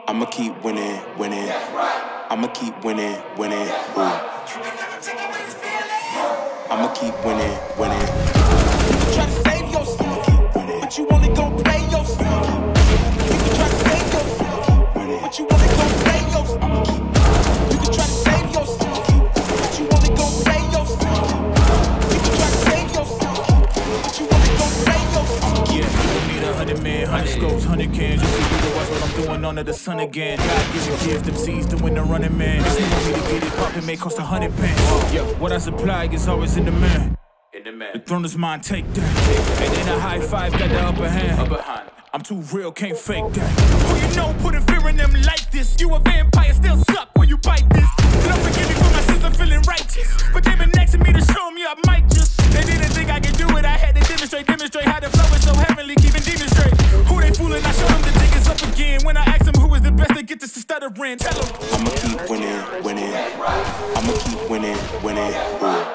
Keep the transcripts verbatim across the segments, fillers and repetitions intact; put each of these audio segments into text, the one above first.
I'ma keep winning, winning. I'ma keep winning, winning. Ooh. I'ma keep winning, winning. You can try to save yourself, but you only gon' play yourself. You can try to save yourself, but you only gon' play yourself. You can try to save yourself, but you only gon' play yourself. You can try to save yourself, but you only gon' play yourself. Yeah, you need a hundred men, hundred scopes, hundred cans. Just so you can watch what I'm doing under the sun again. God gives you kids, them seeds to win the running man. If you want me to get it poppin', may cost a hundred pence. Yeah, what I supply is always in demand. The throne is mine, take that. And then a high five got the upper hand. Upper hand. I'm too real, can't fake that. Who you know putting fear in them like this? You a vampire, still suck when you bite this. Don't forgive me for my sins, I'm feeling righteous. But they been next to me to show me I might just. They didn't think I could do it, I had to demonstrate, demonstrate how the flow is so heavenly, keeping demons straight. Who they fooling? I show them the dick is up again. When I ask them who is the best, they get this to stuttering. Tell them I'ma keep winning, winning. I'ma keep winning, winning. Ooh.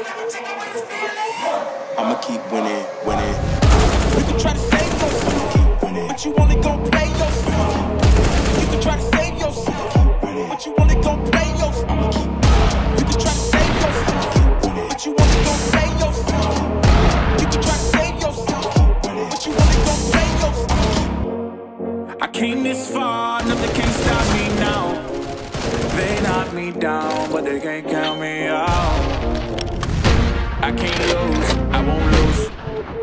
I'ma keep winning, winning. You can try to save yourself, but you only gon' play yourself. You can try to save yourself, but you only gon' play yourself. You can try to save yourself, but you only gon' play yourself. You can try to save yourself, but you only gon' play yourself. I came this far, nothing can stop me now. They knock me down, but they can't count me out. I can't lose, I won't lose.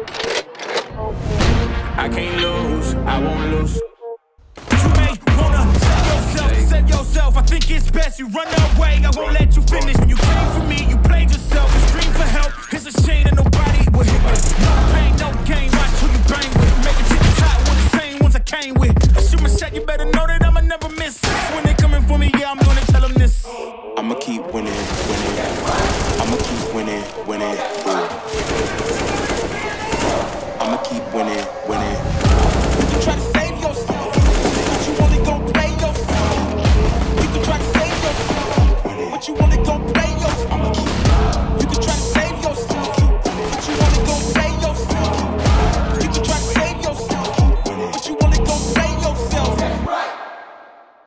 I can't lose, I won't lose. You may wanna save yourself, save yourself. I think it's best you run away. I won't let you finish. When you came for me, you played yourself. You scream for help. It's a shame that nobody will hit with. No pain, no gain. Watch who you bang with. Make it tick top with the same ones I came with. I shoot my shot, you better know that I'ma never miss. When they coming for me, yeah, I'm gonna tell them this. I'ma keep winning, winning. I'ma keep winning, winning. Ooh.